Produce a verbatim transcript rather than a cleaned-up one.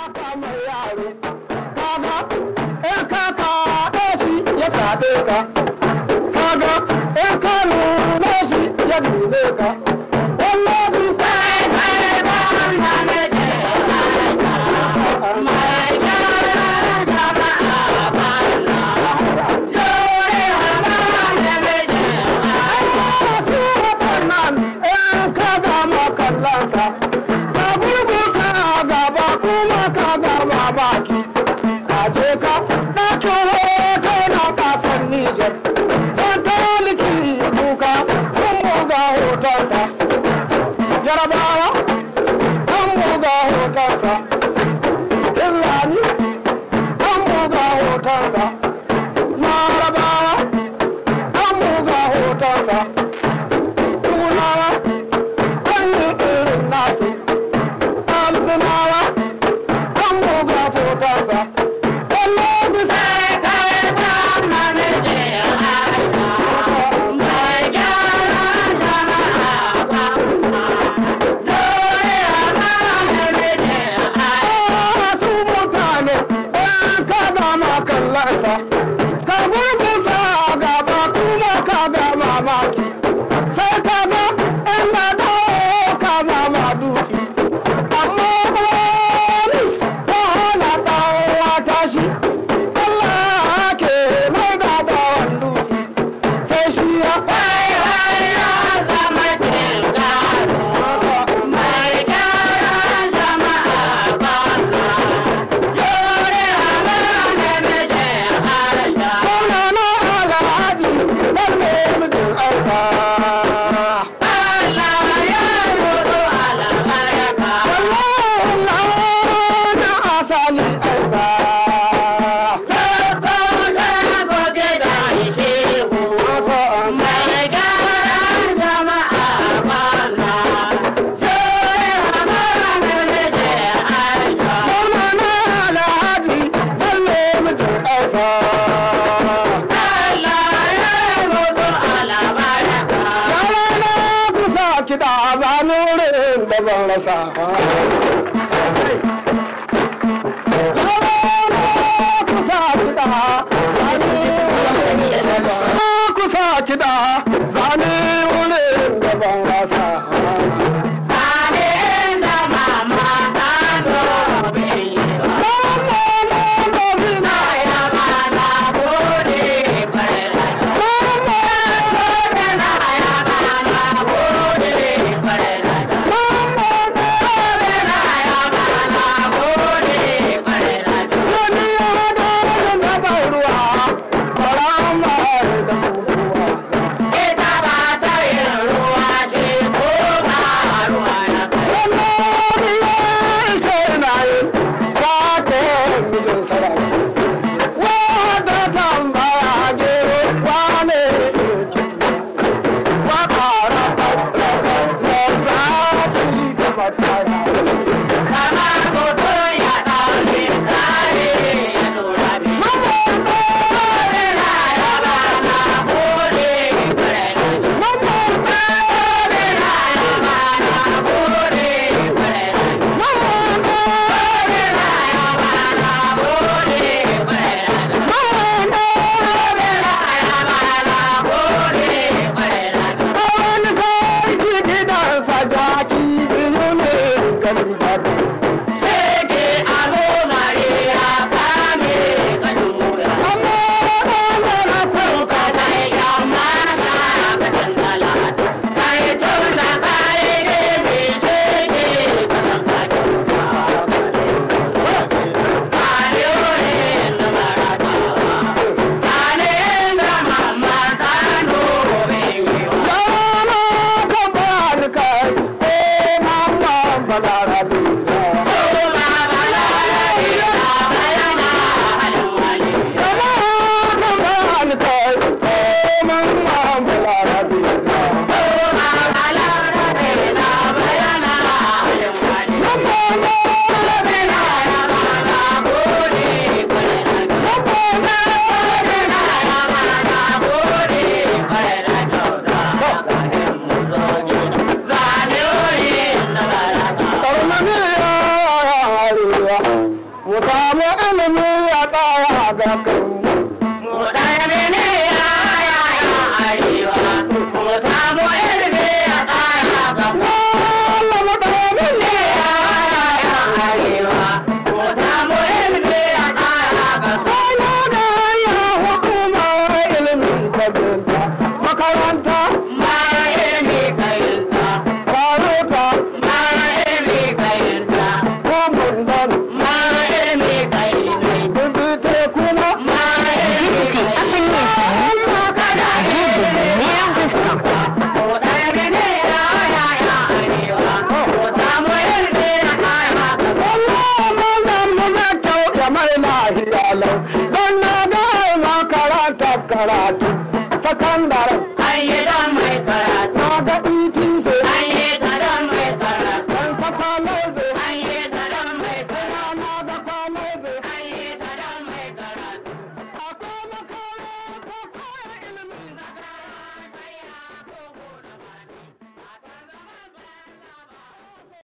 kaka mai yare kaga in kaka ɗashi ya kaɗe ka kaga in ka nuna shi ya nune ka wallahi sai kai ba na ne ke mai yare jama'a ba na jore hana ne ne ke nan in kaga makallanka baki a je ka ɗakin hoto na kasan Nijar don taliki duka sun buga hotonka jarabawa an buga hotonka illani an buga hotonka larabawa an buga hotonka turawa an yi irin nasu albinawa Baba, Allah sai kai ba mane je aika, mai gyara jama'a ba ma, dole mane je aika. Su mutane in ka gama kallonsa, ka gurgusa gaba kuma ka ga mamaki, sai ka ga in na dawo ka zama duki. Kiɗa ba nurin da ban rasa kusa kiɗa ba nurin da ban rasa mu samu ilimi ya tsaya ga kai. Mu ɗaya ne ya yaya arewa, mu samu ilimi ya tsaya ga kai. Allah mu ɗaya ne Ya yaya arewa, mu samu ilimi ya tsaya ga kai. Kwana da ya hukuma ilimin kabinta makaranta Mara ilimi kayinta, karota mara ilimi kayinta, ko mundan mara ilimi kayinai, bibite kuma mara ilimi kayinta. Allah kada Mu ɗaya ne ya yaya arewa, mu samu ilimi ya tsaya ga kai. Allah mazan mu na kyau ya mai lahiya lau don na ga makaranta karatu sakandaren An yi